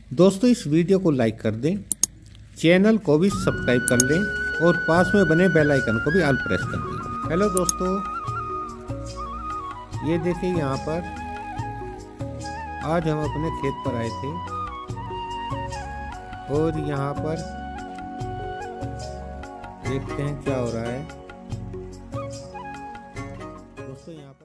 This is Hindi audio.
दोस्तों इस वीडियो को लाइक कर दें, चैनल को भी सब्सक्राइब कर लें और पास में बने बेल आइकन को भी ऑल प्रेस कर दें। हेलो दोस्तों, ये देखिए यहाँ पर आज हम अपने खेत पर आए थे और यहाँ पर देखते हैं क्या हो रहा है। दोस्तों यहाँ